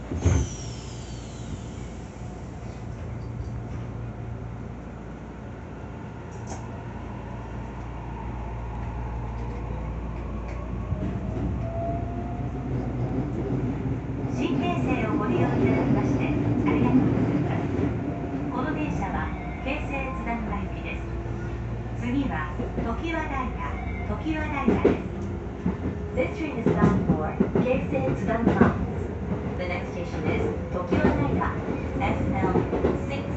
新京成をご利用いただきましてありがとうございます。この電車は京成津田沼行きです。次は常盤平です。This train is bound for Keisei Tsudanuma. The next station is Tokiwanaira, SL6.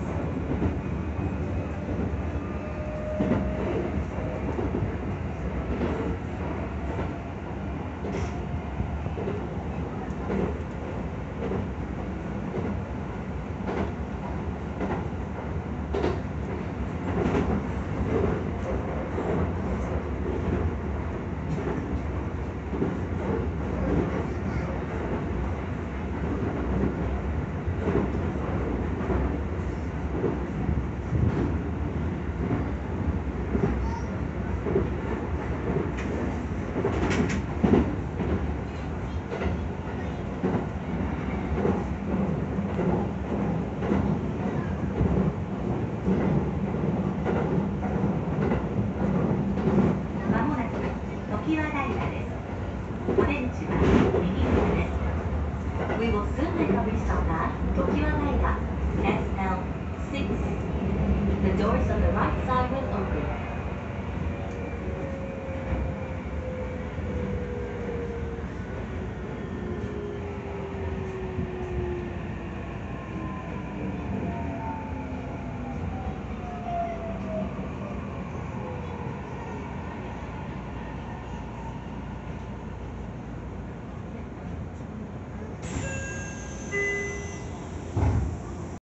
まもなく常盤平です。お出口は右側です。We will soon make a restop at Tokiwanaira, SL6. The doors on the right side will open.